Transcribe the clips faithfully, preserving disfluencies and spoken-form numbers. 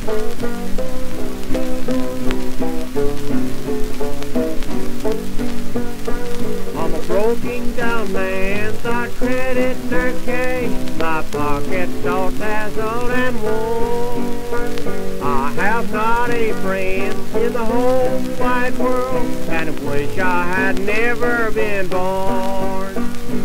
I'm a broken down man, the credit decay, my pockets all dazzled and worn. I have not a friend in the whole wide world, and I wish I had never been born.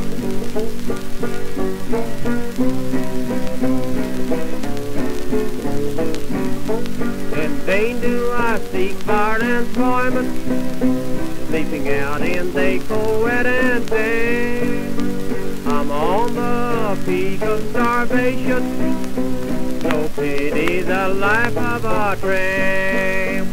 In vain do I seek for employment, sleeping out in the cold wet and day. I'm on the peak of starvation, so pity the life of a tramp.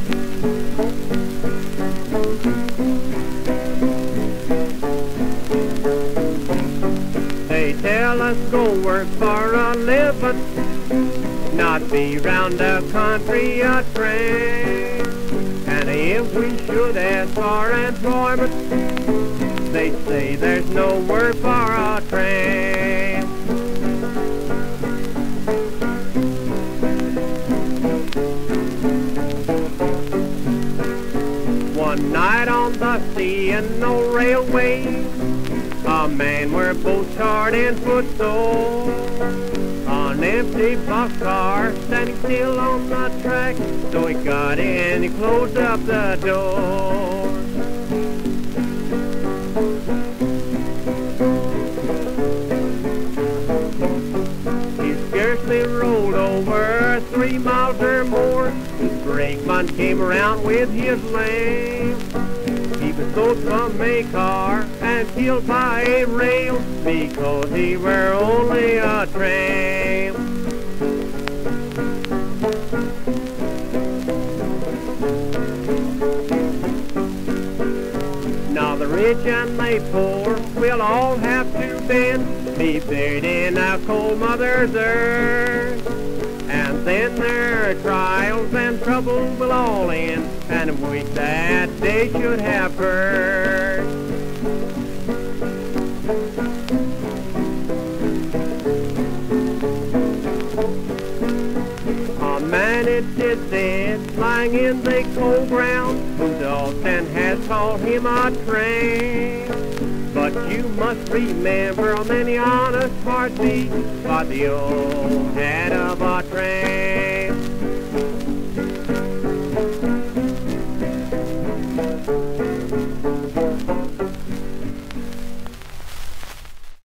They tell us go work for a living, not be round the country a tramp. And if we should ask for employment, they say there's no work for a tramp. One night on the sea and no railway, a man were both hard and foot sore. An empty boxcar standing still on the track, so he got in, he closed up the door. He scarcely rolled over three miles or more, the brakeman came around with his lamp. He was sold from a car and killed by a rail because he were only a tramp. Now the rich and the poor will all have to bend, be buried in a cold mother's earth. And then their trials and troubles will all end, and I wish that they should have heard. A man is dead, lying in the cold ground, whose Austin has called him a tramp. But you must remember many honest hearts beat by the old head of a tramp.